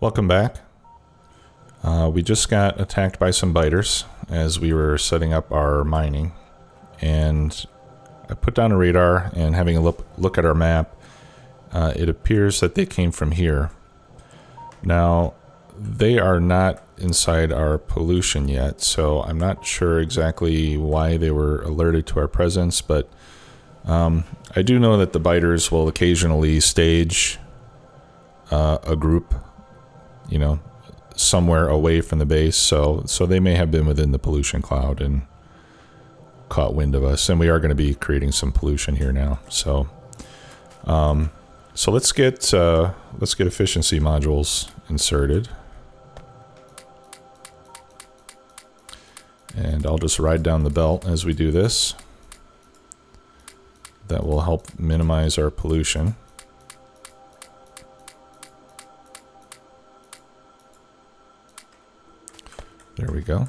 Welcome back. We just got attacked by some biters as we were setting up our mining, and I put down a radar, and having a look at our map, it appears that they came from here. Now, they are not inside our pollution yet, so I'm not sure exactly why they were alerted to our presence, but I do know that the biters will occasionally stage a group, you know, somewhere away from the base, so they may have been within the pollution cloud and caught wind of us, and we are going to be creating some pollution here now. So let's get efficiency modules inserted, and I'll just ride down the belt as we do this. That will help minimize our pollution. There we go.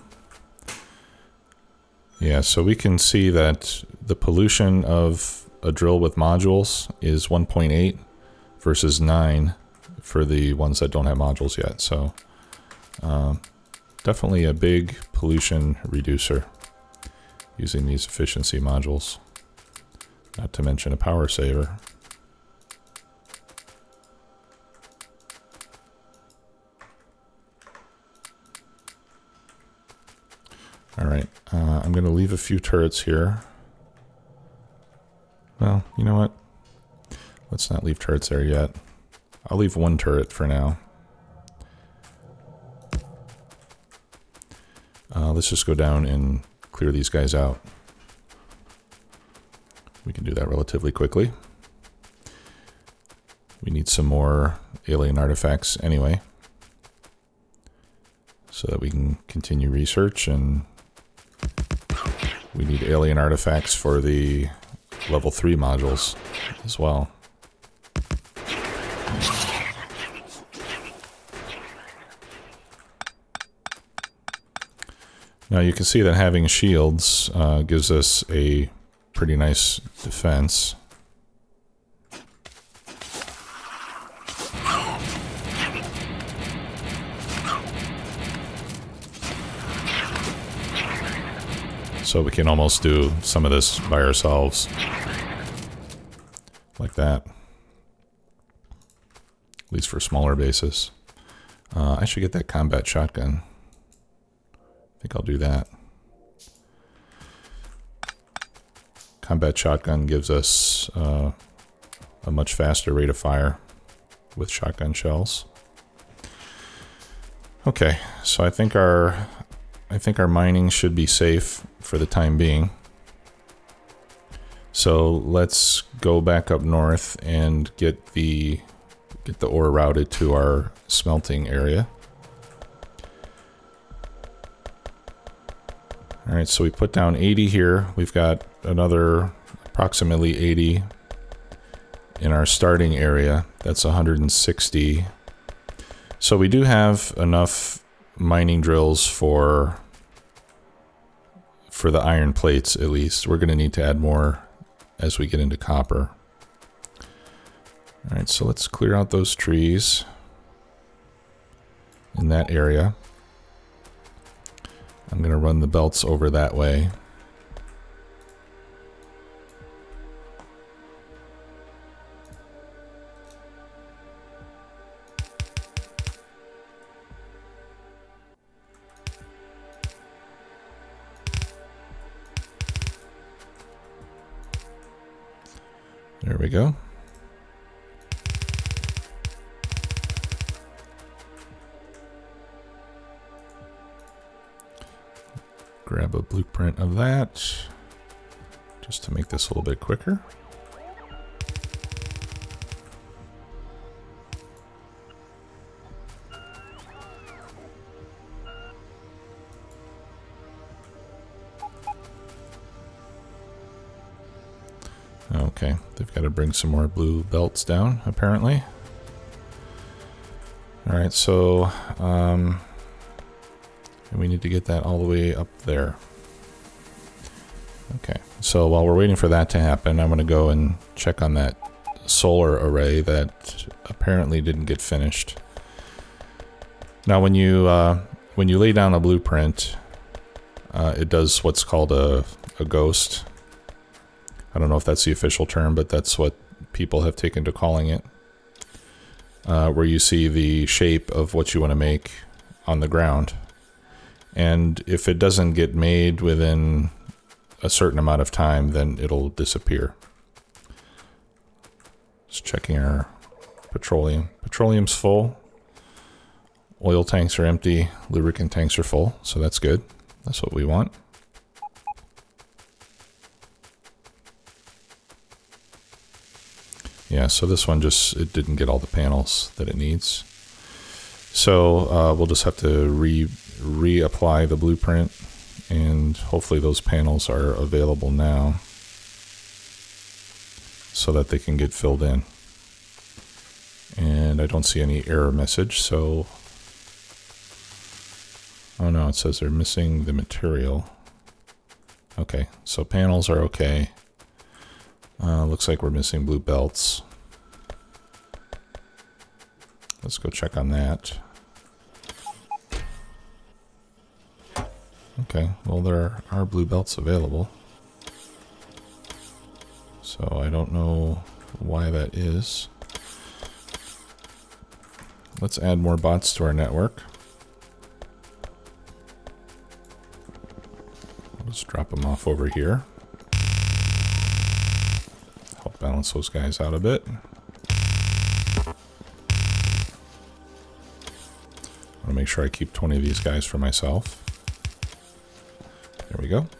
Yeah, so we can see that the pollution of a drill with modules is 1.8 versus 9 for the ones that don't have modules yet. So definitely a big pollution reducer using these efficiency modules, not to mention a power saver. Alright, I'm going to leave a few turrets here. Well, you know what? Let's not leave turrets there yet. I'll leave one turret for now. Let's just go down and clear these guys out. We can do that relatively quickly. We need some more alien artifacts anyway, so that we can continue research, and we need alien artifacts for the level 3 modules as well. Now you can see that having shields gives us a pretty nice defense. So we can almost do some of this by ourselves, like that, at least for smaller bases. I should get that combat shotgun. I think I'll do that. Combat shotgun gives us a much faster rate of fire with shotgun shells. Okay, so I think our mining should be safe for the time being. So let's go back up north and get the ore routed to our smelting area. All right, so we put down 80 here. We've got another approximately 80 in our starting area. That's 160. So we do have enough mining drills for the iron plates, at least. We're going to need to add more as we get into copper. All right, so let's clear out those trees in that area. I'm going to run the belts over that way. There we go. Grab a blueprint of that, just to make this a little bit quicker. Okay, they've got to bring some more blue belts down, apparently. All right, so we need to get that all the way up there. Okay, so while we're waiting for that to happen, I'm going to go and check on that solar array that apparently didn't get finished. Now when you lay down a blueprint, it does what's called a ghost. I don't know if that's the official term, but that's what people have taken to calling it. Where you see the shape of what you want to make on the ground. And if it doesn't get made within a certain amount of time, then it'll disappear. Just checking our petroleum. Petroleum's full. Oil tanks are empty. Lubricant tanks are full, so that's good. That's what we want. Yeah, so this one it didn't get all the panels that it needs. So we'll just have to reapply the blueprint, and hopefully those panels are available now so that they can get filled in. And I don't see any error message, so... Oh no, it says they're missing the material. Okay, so panels are okay. Looks like we're missing blue belts. Let's go check on that. Okay, well there are blue belts available. So I don't know why that is. Let's add more bots to our network. Let's drop them off over here. Help balance those guys out a bit. I want to make sure I keep 20 of these guys for myself. There we go.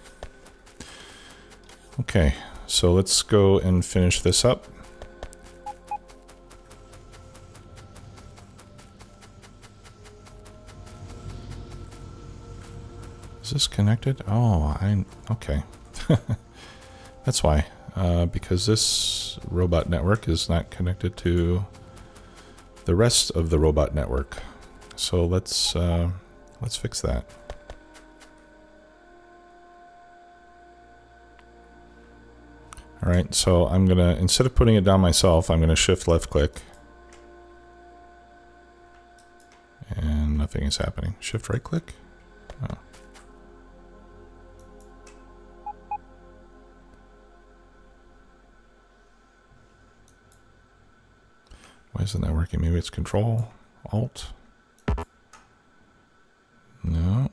Okay, so let's go and finish this up. Is this connected? Oh, okay. That's why. Because this robot network is not connected to the rest of the robot network. So let's fix that. All right, so I'm gonna, instead of putting it down myself, I'm gonna shift left click. And nothing is happening. Shift right click? Oh. Why isn't that working? Maybe it's Control, Alt. No.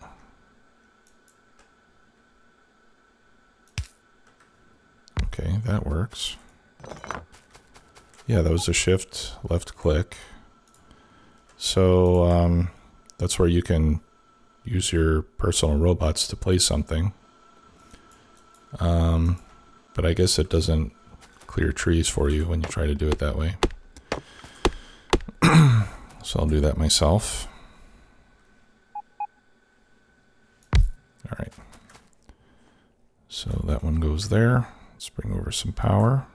Okay, that works. Yeah, that was a shift left click. So that's where you can use your personal robots to place something. But I guess it doesn't clear trees for you when you try to do it that way. So I'll do that myself. All right. So that one goes there. Let's bring over some power.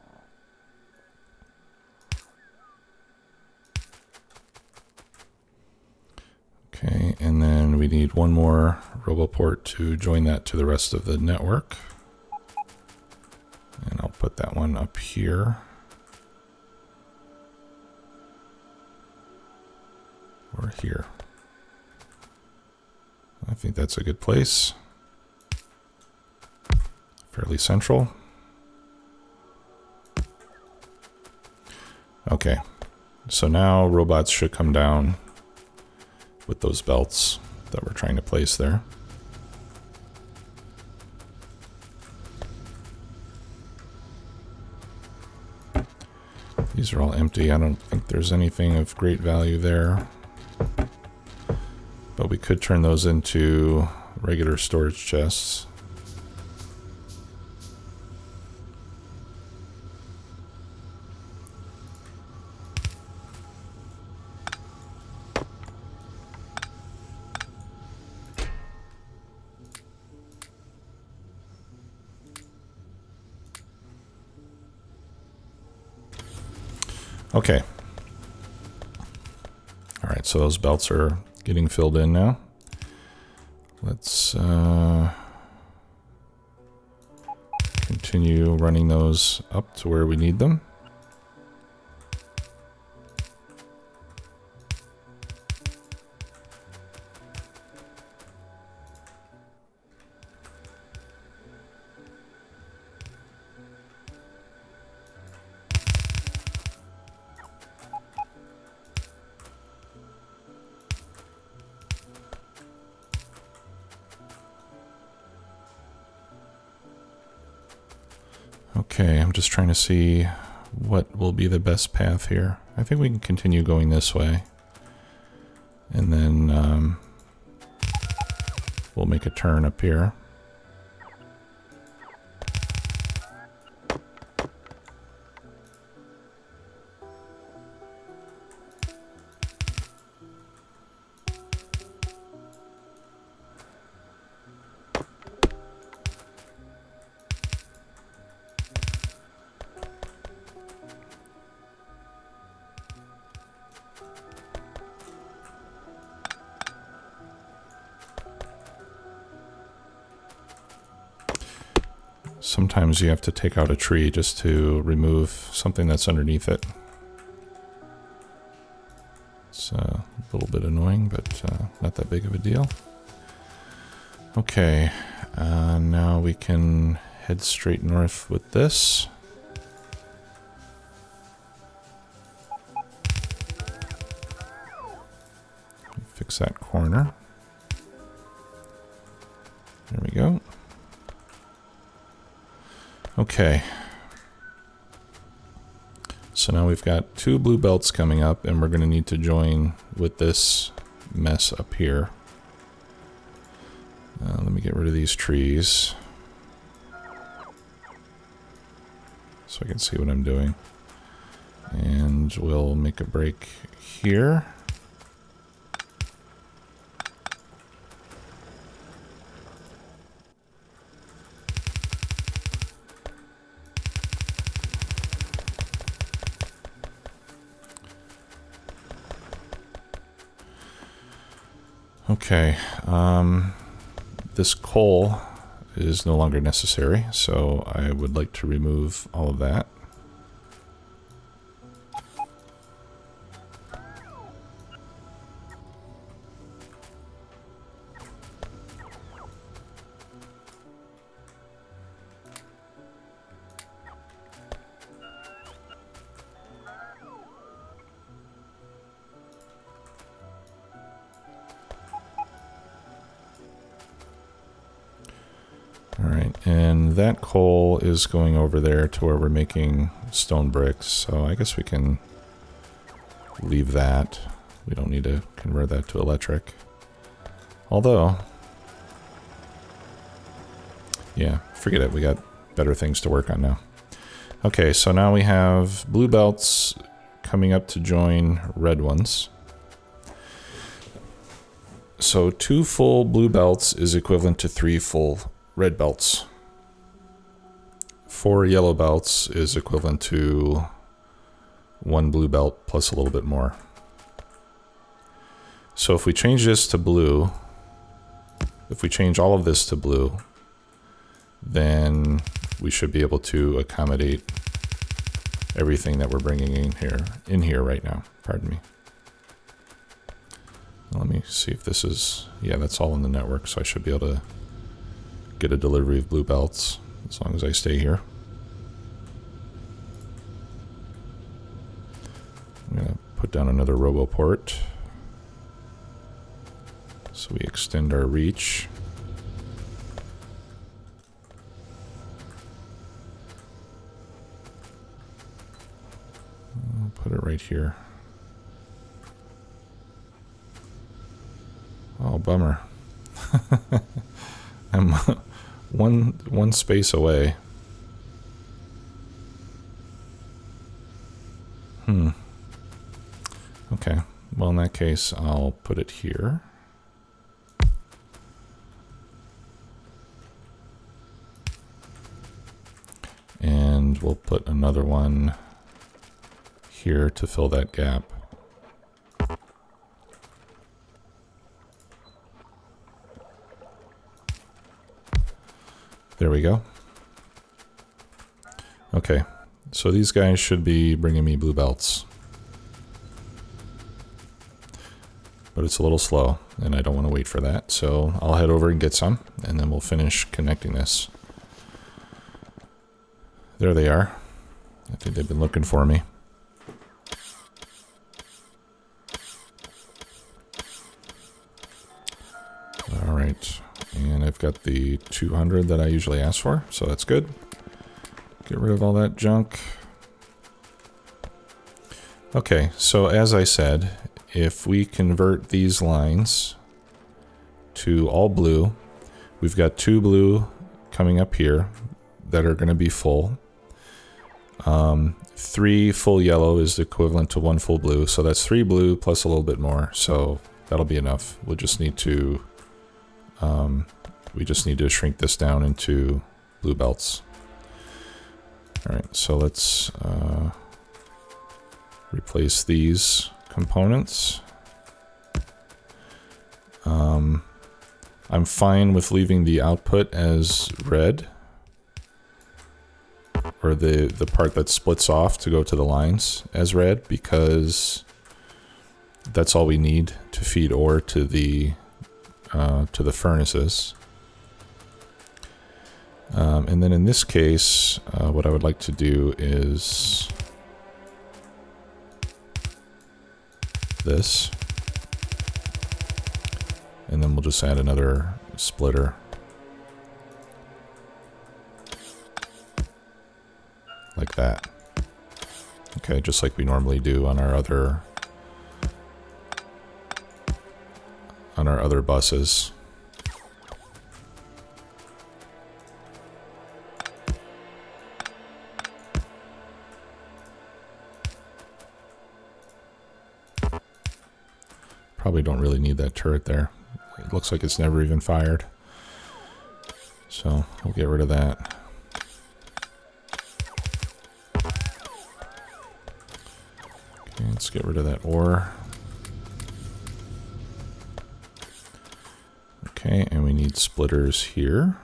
Okay, and then we need one more RoboPort to join that to the rest of the network. And I'll put that one up here. Or here. I think that's a good place. Fairly central. Okay, so now robots should come down with those belts that we're trying to place there. These are all empty. I don't think there's anything of great value there. But we could turn those into regular storage chests. Okay. All right, so those belts are getting filled in now. Let's continue running those up to where we need them. Okay, I'm just trying to see what will be the best path here. I think we can continue going this way. And then we'll make a turn up here. Sometimes you have to take out a tree just to remove something that's underneath it. It's a little bit annoying, but not that big of a deal. Okay, now we can head straight north with this. Fix that corner. There we go. Okay, so now we've got 2 blue belts coming up, and we're going to need to join with this mess up here. Let me get rid of these trees so I can see what I'm doing. And we'll make a break here. Okay, this coal is no longer necessary, so I would like to remove all of that. Alright, and that coal is going over there to where we're making stone bricks, so I guess we can leave that. We don't need to convert that to electric. Although, yeah, forget it, we got better things to work on now. Okay, so now we have blue belts coming up to join red ones. So 2 full blue belts is equivalent to 3 full red belts. 4 yellow belts is equivalent to 1 blue belt plus a little bit more. So if we change this to blue, if we change all of this to blue, then we should be able to accommodate everything that we're bringing in here right now. Pardon me. Let me see if this is, yeah, that's all in the network, so I should be able to get a delivery of blue belts as long as I stay here. I'm going to put down another RoboPort so we extend our reach. I'll put it right here. Oh, bummer. I'm one space away. Okay, well in that case I'll put it here. And we'll put another one here to fill that gap. There we go. Okay, so these guys should be bringing me blue belts. But it's a little slow, and I don't want to wait for that, so I'll head over and get some, and then we'll finish connecting this. There they are. I think they've been looking for me. Alright, and I've got the 200 that I usually ask for, so that's good. Get rid of all that junk. Okay, so as I said, if we convert these lines to all blue, we've got 2 blue coming up here that are going to be full. 3 full yellow is equivalent to 1 full blue, so that's 3 blue plus a little bit more, so that'll be enough. We'll just need to shrink this down into blue belts. All right, so let's replace these components. I'm fine with leaving the output as red, or the part that splits off to go to the lines as red, because that's all we need to feed ore to the furnaces. And then in this case, what I would like to do is this. And then we'll just add another splitter. Like that. Okay, just like we normally do on our other buses. Probably don't really need that turret there. It looks like it's never even fired. So we'll get rid of that. Okay, let's get rid of that ore. Okay, and we need splitters here.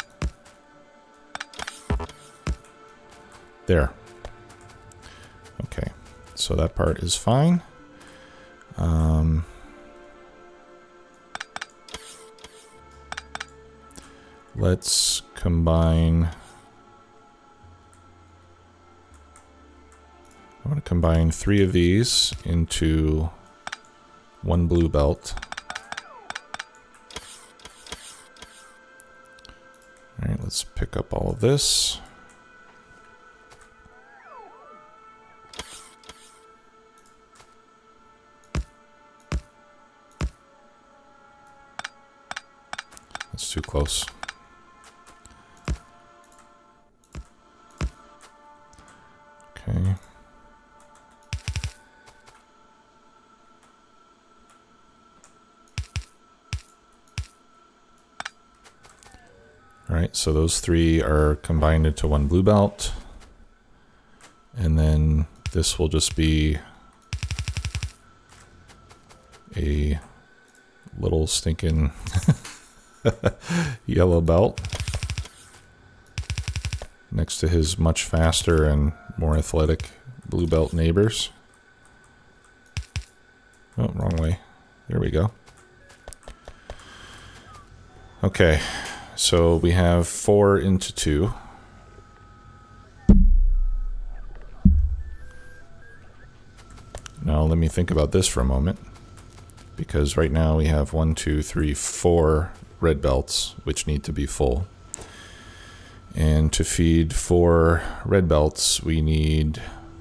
There. Okay, so that part is fine. Let's combine. I want to combine 3 of these into 1 blue belt. All right, let's pick up all of this. That's too close. Okay. All right, so those 3 are combined into 1 blue belt. And then this will just be a little stinking yellow belt next to his much faster and more athletic blue belt neighbors. Oh, wrong way. There we go. Okay, so we have 4 into 2. Now let me think about this for a moment, because right now we have 1, 2, 3, 4 red belts which need to be full. And to feed 4 red belts, we need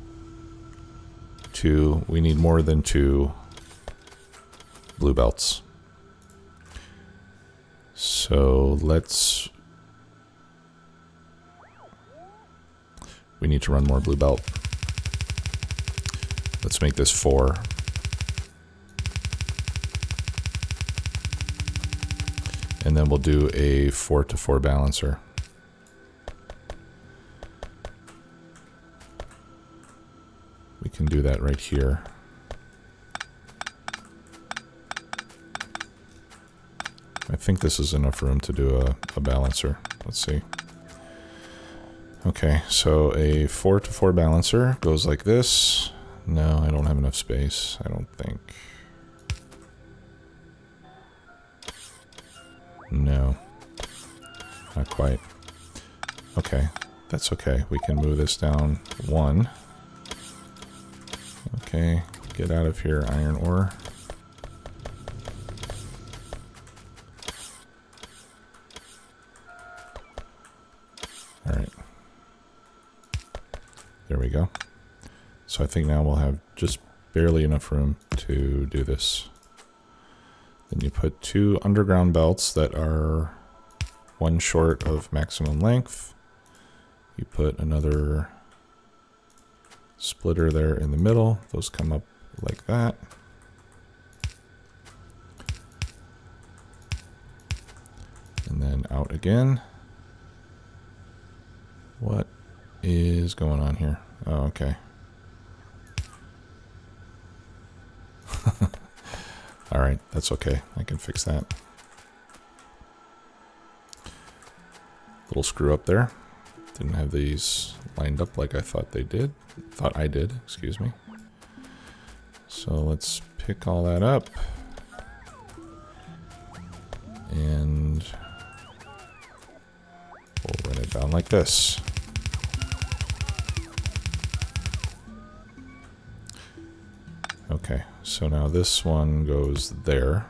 more than 2 blue belts. So we need to run more blue belt. Let's make this 4. And then we'll do a 4-to-4 balancer. We can do that right here. I think this is enough room to do a balancer. Let's see. Okay, so a 4-to-4 balancer goes like this. No, I don't have enough space, I don't think. No, not quite. Okay, that's okay. We can move this down 1. Okay, get out of here, iron ore. Alright. There we go. So I think now we'll have just barely enough room to do this. Then you put 2 underground belts that are 1 short of maximum length. You put another splitter there in the middle. Those come up like that. And then out again. What is going on here? Oh, okay. All right, that's okay. I can fix that. Little screw up there. Didn't have these lined up like I thought they did. Thought I did, excuse me. So let's pick all that up. And we'll run it down like this. Okay, so now this one goes there.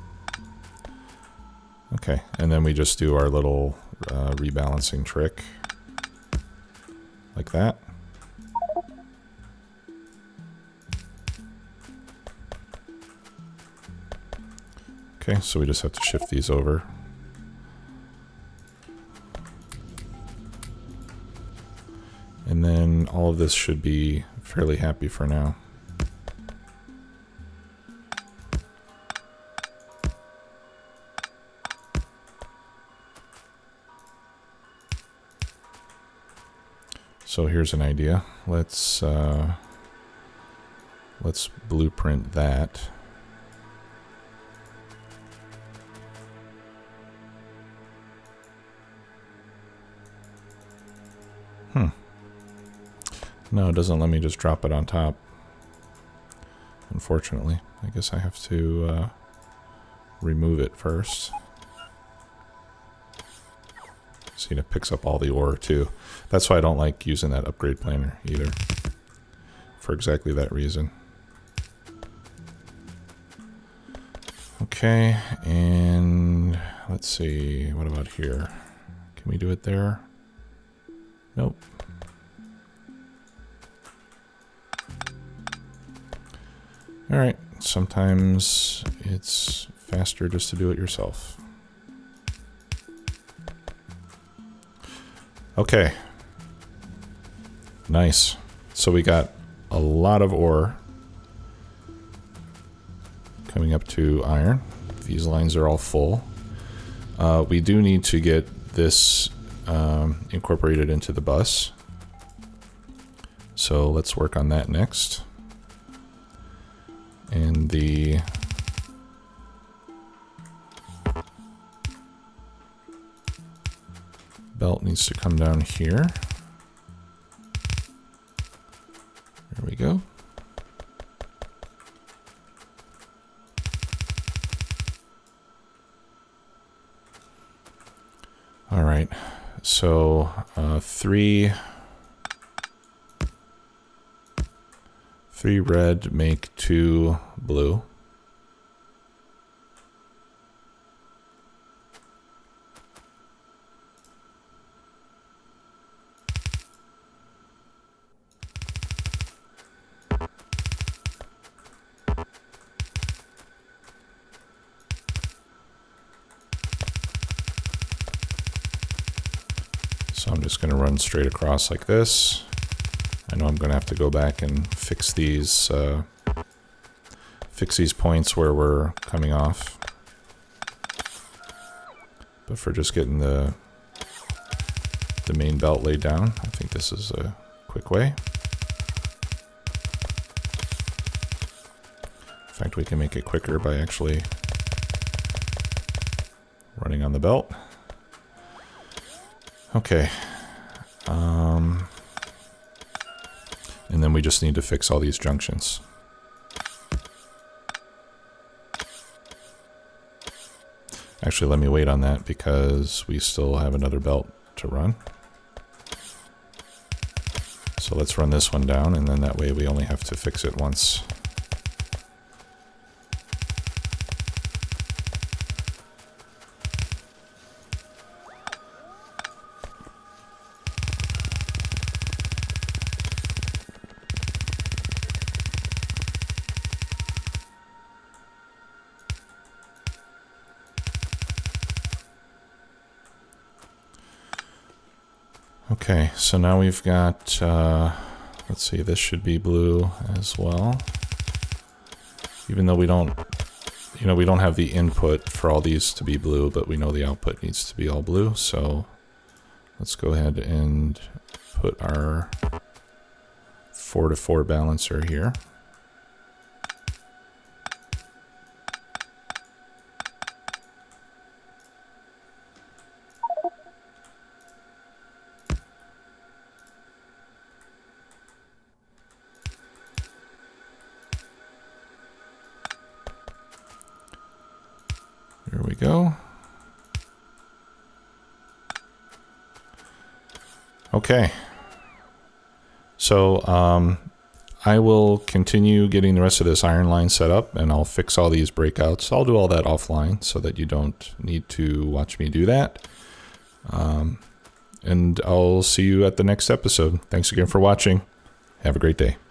Okay, and then we just do our little rebalancing trick like that. Okay, so we just have to shift these over. And then all of this should be fairly happy for now. So here's an idea. Let's blueprint that. No, it doesn't let me just drop it on top. Unfortunately, I guess I have to remove it first. See, it picks up all the ore too. That's why I don't like using that upgrade planner either. For exactly that reason. Okay, and let's see, what about here? Can we do it there? Nope. Alright, sometimes it's faster just to do it yourself. Okay. Nice. So we got a lot of ore coming up to iron. These lines are all full. We do need to get this incorporated into the bus. So let's work on that next. And the belt needs to come down here. There we go. All right, so 3 red make 2 blue. So I'm just going to run straight across like this. I know I'm going to have to go back and fix these points where we're coming off. But for just getting the main belt laid down, I think this is a quick way. In fact, we can make it quicker by actually running on the belt. Okay. And then we just need to fix all these junctions. Actually, let me wait on that because we still have another belt to run. So let's run this one down, and then that way we only have to fix it once. Okay, so now we've got, let's see, this should be blue as well. Even though we don't, you know, we don't have the input for all these to be blue, but we know the output needs to be all blue. So let's go ahead and put our 4-to-4 balancer here. There we go. Okay. So I will continue getting the rest of this iron line set up, and I'll fix all these breakouts. I'll do all that offline so that you don't need to watch me do that. And I'll see you at the next episode. Thanks again for watching. Have a great day.